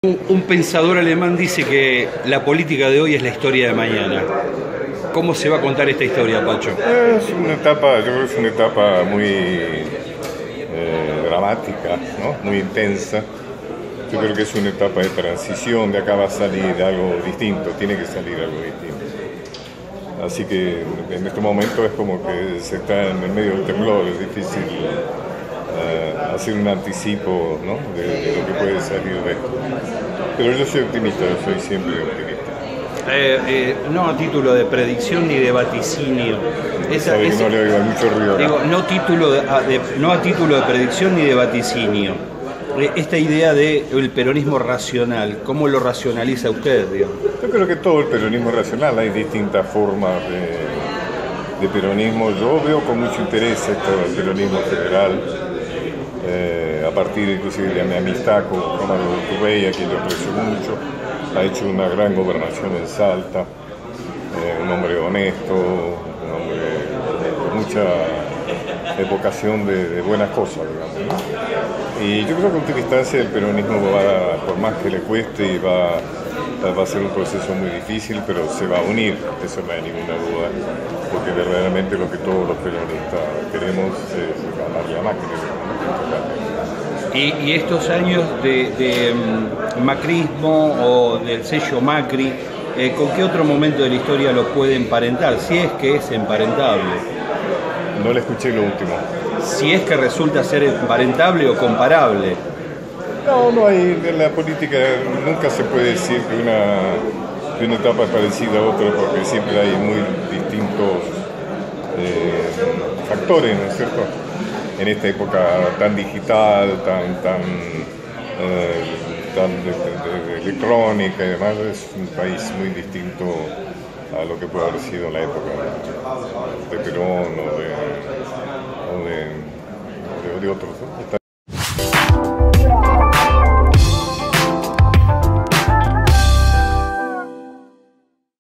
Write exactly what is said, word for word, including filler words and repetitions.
Un pensador alemán dice que la política de hoy es la historia de mañana. ¿Cómo se va a contar esta historia, Pacho? Es una etapa, yo creo que es una etapa muy eh, dramática, ¿no? Muy intensa. Yo creo que es una etapa de transición, de acá va a salir algo distinto, tiene que salir algo distinto. Así que en este momento es como que se está en el medio del temblor, es difícil uh, hacer un anticipo, ¿no? de, de lo que puede salir de esto. Pero yo soy optimista, yo soy siempre optimista. Eh, eh, no a título de predicción ni de vaticinio. Esa, Sabe que no le oiga mucho ruido acá. Digo, no, título de, a, de, no a título de predicción ni de vaticinio. Esta idea del peronismo racional, ¿cómo lo racionaliza usted, digamos? Yo creo que todo el peronismo es racional, hay distintas formas de, de peronismo. Yo veo con mucho interés esto del peronismo federal, eh, a partir inclusive de mi amistad con Romano Urtubey, a quien yo aprecio mucho. Ha hecho una gran gobernación en Salta, eh, un hombre honesto, un hombre con mucha vocación de, de buenas cosas, digamos, ¿no? Y yo creo que en última instancia el peronismo va, por más que le cueste, y va, va a ser un proceso muy difícil, pero se va a unir, eso no hay ninguna duda, porque verdaderamente lo que todos los peronistas queremos es ganar la máquina, ¿no? Y, y estos años de, de um, macrismo o del sello Macri, eh, ¿con qué otro momento de la historia lo puede emparentar? Si es que es emparentable. No le escuché lo último. Si es que resulta ser emparentable o comparable. No, no hay, en la política nunca se puede decir que una, que una etapa es parecida a otra, porque siempre hay muy distintos eh, factores, ¿no es cierto? En esta época tan digital, tan, tan, eh, tan de, de, de electrónica y demás, es un país muy distinto a lo que puede haber sido en la época de Perón o de, o de, o de, de otros, ¿no?